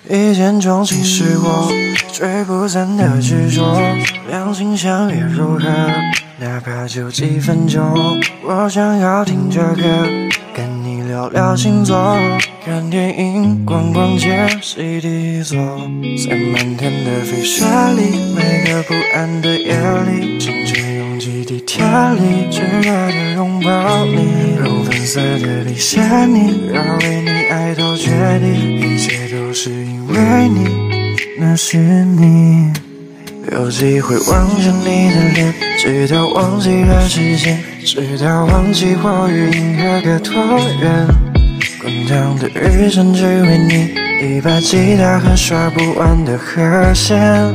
一见钟情是我追不散的执着，两心相悦如何？哪怕就几分钟，我想要听着歌，跟你聊聊星座，看电影，逛逛街，CD 座，在漫天的飞雪里，每个不安的夜里，青春拥挤地铁里，炙热的拥抱你，红粉色的笔写你，要为你爱到绝地，一切都是因为你，那是你。有机会望着你的脸，直到忘记了时间，直到忘记我与银河隔多远。滚烫的雨声只为你，一把吉他和刷不完的和弦。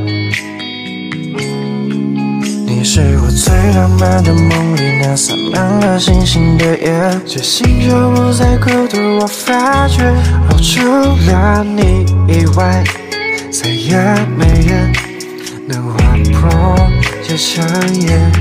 你是我最浪漫的梦里那洒满了星星的夜，觉醒就不再孤独，我发觉除了你以外，再也没人能划破这香烟。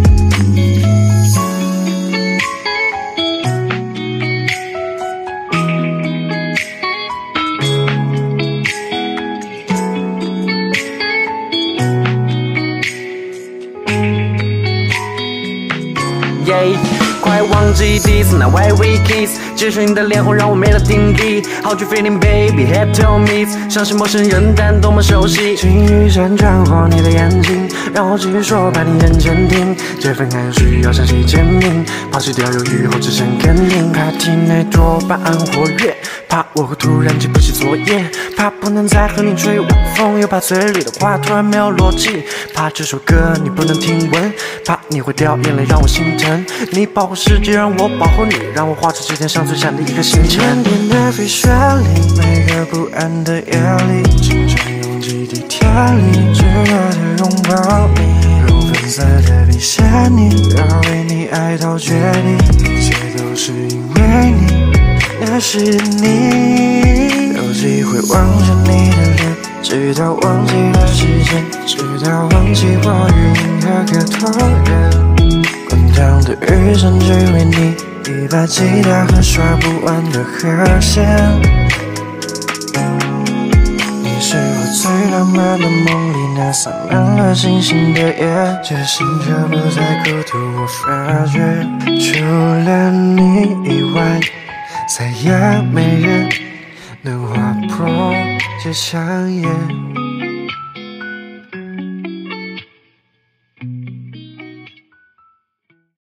快忘记第一次那 Why we kiss， 只是你的脸红让我没了定力。How you feeling baby have to meet， 像是陌生人但多么熟悉。 金雨闪穿过你的眼睛，让我继续说把你认真听。这份爱需要向谁证明？抛弃掉犹豫后只剩肯定，怕体内多巴胺活跃，怕我会突然记不起昨夜，怕不能再和你吹晚风，又怕嘴里的话突然没有逻辑，怕这首歌你不能听闻，怕你会掉眼泪让我心疼。你保护世界让我保护你，让我画出几天上最闪的一个星辰。漫天的飞雪里，每个不安的夜里，青春拥挤地铁里，炙热的拥抱你，红粉色的笔写你，要为你爱到绝地，一切都是因为你，那是你。有机会望着你的脸，直到忘记了时间，直到忘记我与银河隔多远。滚烫的雨声只为你，一把吉他和刷不完的和弦。你是我最浪漫的梦里那洒满了星星的夜，觉醒着不再孤独，我发觉除了你以外，再也没人能划破这香烟。